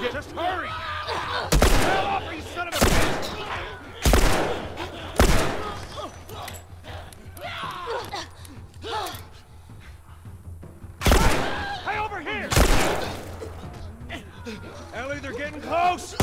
Just hurry! Hell off, you son of a bitch! Hey, over here! Ellie, they're getting close!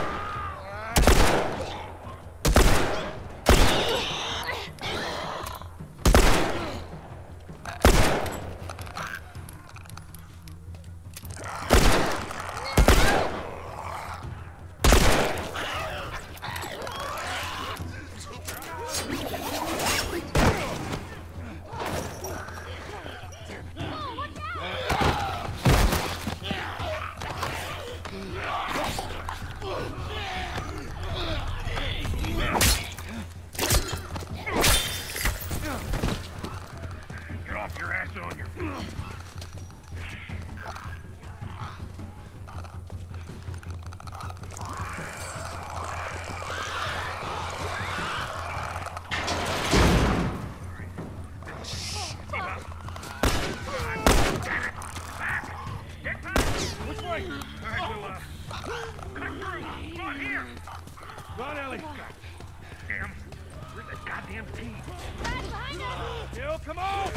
Run, Ellie! Damn! Where's that goddamn team? Gil, come on!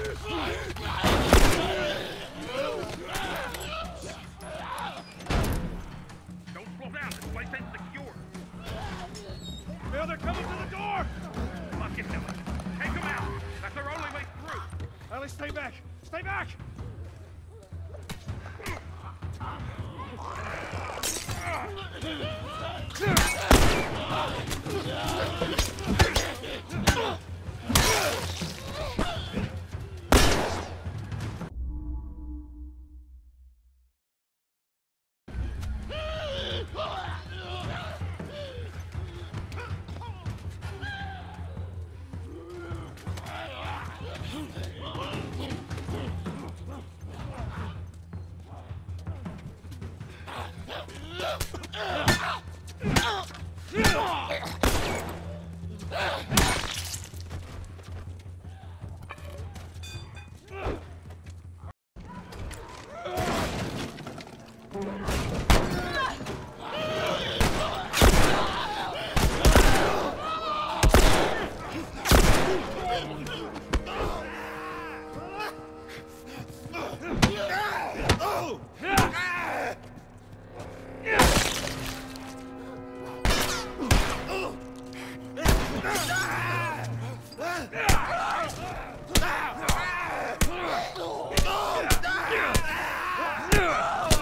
Don't slow down. This place ain't secure. Bill, they're coming to the door! Fucking hell. Take them out. That's our only way through. Ellie, stay back! Stay back!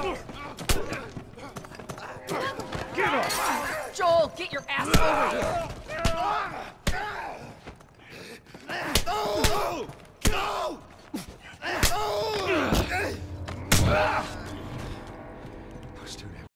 Joel, get your ass over here!